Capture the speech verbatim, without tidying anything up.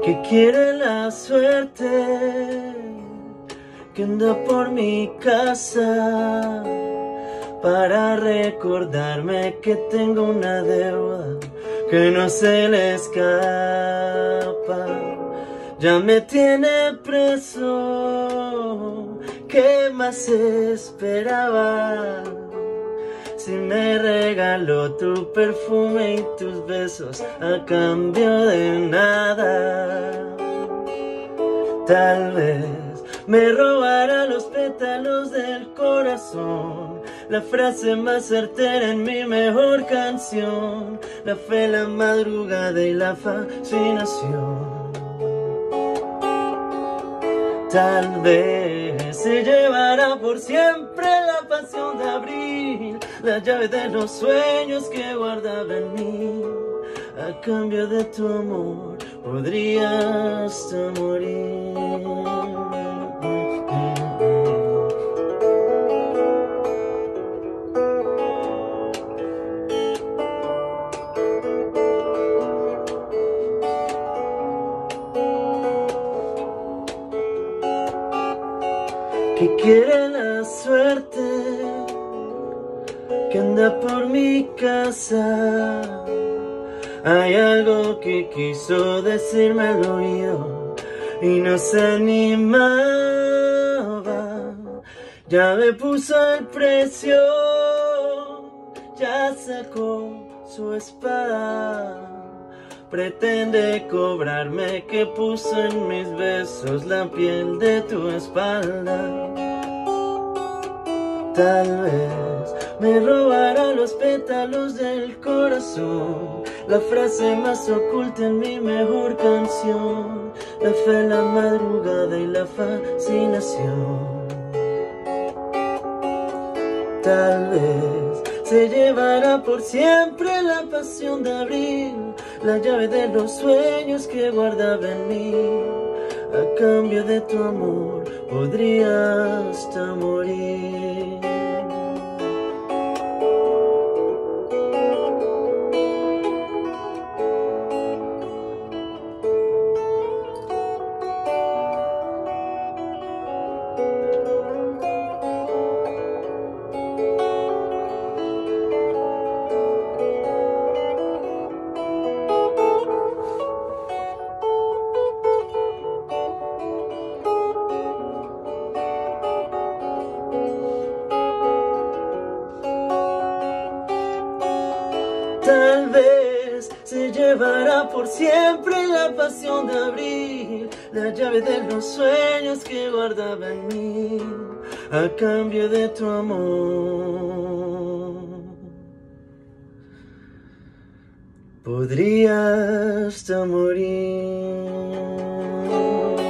que quiere la suerte, que anda por mi casa para recordarme que tengo una deuda que no se le escapa. Ya me tiene preso, ¿qué más esperaba? Si me regaló tu perfume y tus besos a cambio de nada. Tal vez me robara los pétalos del corazón, la frase más certera en mi mejor canción, la fe, la madrugada y la fascinación. Tal vez se llevará por siempre la pasión de abril, la llave de los sueños que guardaba en mí. A cambio de tu amor podría hasta morir. Que quiere la suerte, que anda por mi casa. Hay algo que quiso decirme al oído y no se animaba. Ya me puso el precio, ya sacó su espada. Pretende cobrarme que puso en mis besos la piel de tu espalda. Tal vez me robará los pétalos del corazón, la frase más oculta en mi mejor canción, la fe, la madrugada y la fascinación. Tal vez se llevará por siempre la pasión de abril, la llave de los sueños que guardaba en mí. A cambio de tu amor podría hasta morir. Tal vez se llevará por siempre la pasión de abril, la llave de los sueños que guardaba en mí, a cambio de tu amor. Podría hasta morir.